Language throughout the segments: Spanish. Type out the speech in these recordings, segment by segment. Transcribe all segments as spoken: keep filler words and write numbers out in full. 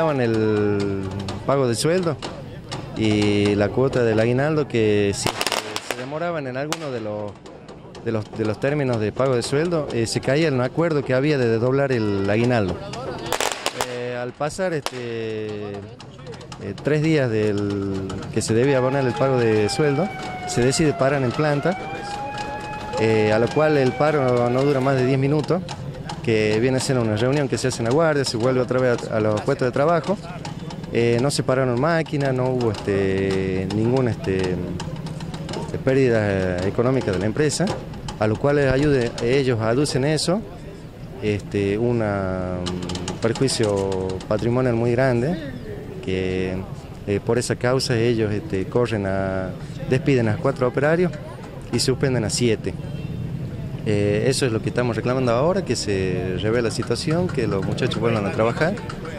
demoraban el pago del sueldo y la cuota del aguinaldo, que si se demoraban en alguno de los, de los, de los términos de pago de sueldo, eh, se caía en un acuerdo que había de desdoblar el aguinaldo. Eh, al pasar este, eh, tres días del que se debía abonar el pago de sueldo, se decide parar en planta, eh, a lo cual el paro no dura más de diez minutos, que viene a ser una reunión que se hace en la guardia, se vuelve otra vez a, a los puestos de trabajo. Eh, no se pararon máquinas, no hubo este, ninguna este, pérdida económica de la empresa, a lo cual ayude, ellos aducen eso, este, un perjuicio patrimonial muy grande, que eh, por esa causa ellos este, corren a, despiden a cuatro operarios y suspenden a siete. Eh, eso es lo que estamos reclamando ahora, que se revele la situación, que los muchachos vuelvan a trabajar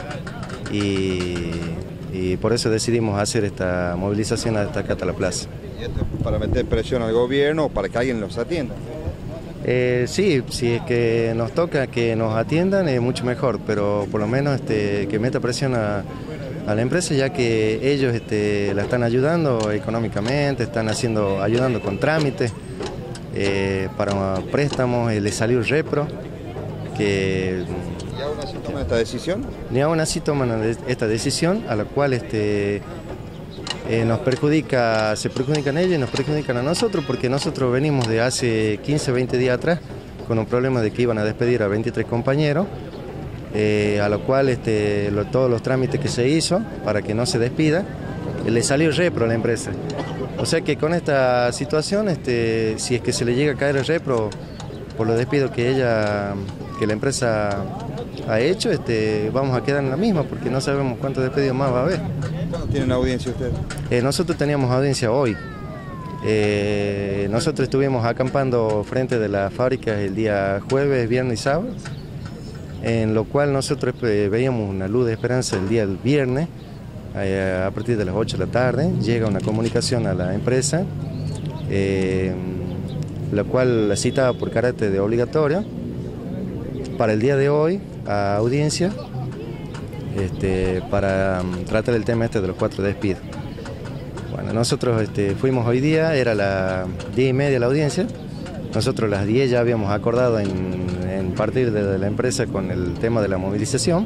y, y por eso decidimos hacer esta movilización hasta acá, hasta la plaza. ¿Y esto es para meter presión al gobierno o para que alguien los atienda? Eh, sí, si es que nos toca que nos atiendan es mucho mejor, pero por lo menos este, que meta presión a, a la empresa, ya que ellos este, la están ayudando económicamente, están haciendo, ayudando con trámites. Eh, para préstamos, eh, le salió el repro, que ¿Y aún así toman esta decisión? Ni aún así toman esta decisión, a la cual este, eh, nos perjudica, se perjudican ellos y nos perjudican a nosotros, porque nosotros venimos de hace quince, veinte días atrás con un problema de que iban a despedir a veintitrés compañeros, eh, a lo cual este, lo, todos los trámites que se hizo para que no se despida, eh, le salió el repro a la empresa. O sea que con esta situación, este, si es que se le llega a caer el repro por los despidos que ella, que la empresa ha hecho, este, vamos a quedar en la misma, porque no sabemos cuántos despedidos más va a haber. ¿Cuándo tienen audiencia ustedes? Eh, nosotros teníamos audiencia hoy. Eh, nosotros estuvimos acampando frente de las fábricas el día jueves, viernes y sábado, en lo cual nosotros eh, veíamos una luz de esperanza el día del viernes. A partir de las ocho de la tarde llega una comunicación a la empresa, eh, la cual la citaba por carácter de obligatoria para el día de hoy a audiencia, este, para um, tratar el tema este de los cuatro despidos. Bueno, nosotros este, fuimos hoy día, era las diez y media la audiencia, nosotros a las diez ya habíamos acordado en, en partir de la empresa con el tema de la movilización.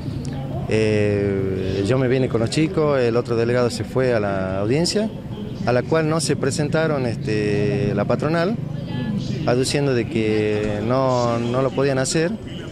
Eh, yo me vine con los chicos, el otro delegado se fue a la audiencia, a la cual no se presentaron este, la patronal, aduciendo de que no, no lo podían hacer,